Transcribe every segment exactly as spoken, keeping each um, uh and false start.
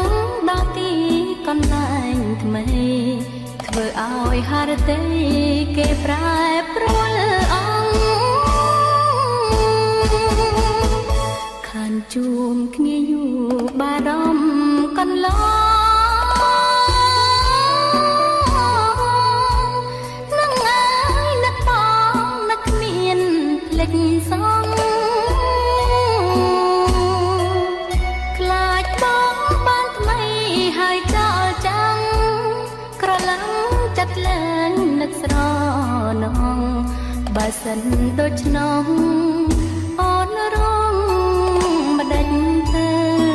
ដល់ទីកន្លែងថ្មីធ្វើឲ្យហារតីគេប្រែប្រួលអង្គខានជួមគ្នាយូរបារម្ភកន្លងនឹងហើយនឹកបងនឹកគ្មានភ្លេចសងខ្លាចបងបានថ្មីហើយចោលចាំក្រឡឹងចិត្តលែងនឹកស្រណងបើសិនដូច្នោះអូនរងម្ដេចទៅ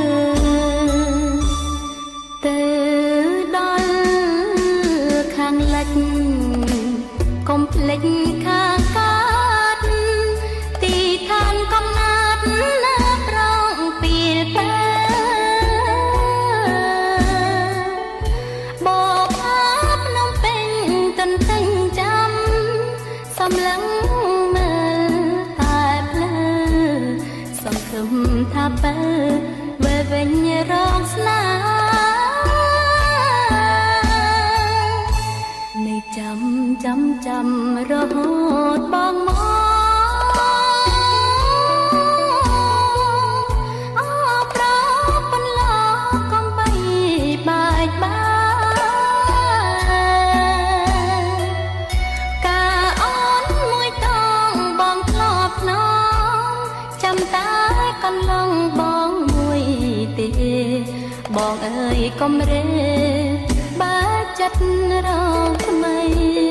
ទៅដល់ខាងលិចកុំភ្លេចខាងកើតទីឋានកំណើតនៅប្រងពីលទៅបបអាភ្នំពេញទន្ទឹងចាំសំឡឹងមើលតែភ្លើសង្ឃឹមថាបើវិលវិញរកស្នានៅចាំចាំចាំរហូតបងមកអោប្រពន្លកកំបីបែកបាការអូនមួយតងបងធ្លាប់ណងចាំតែកន្លងបងមួយទេបងអើយកុំរេបើចិត្តរងថ្មី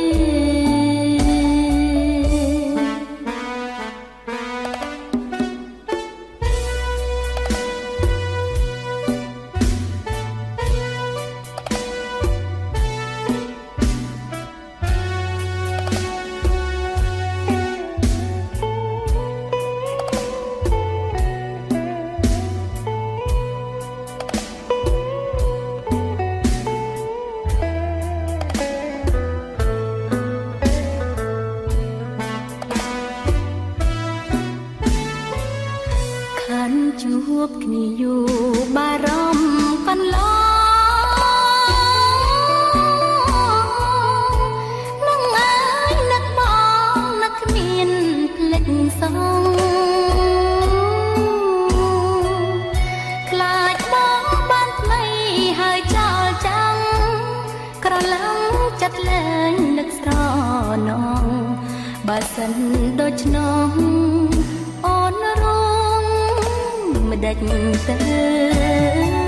ជួបគ្នាយូរបារម្ភកន្លងនឹងអើយនឹកបងនឹកគ្មានភ្លេចសងខ្លាចបងបានថ្មីហើយចោលចាំក្រឡឹងចិត្តលែងនឹកស្រណងបើសិនដូច្នោះអូនរងម្ដេចទៅ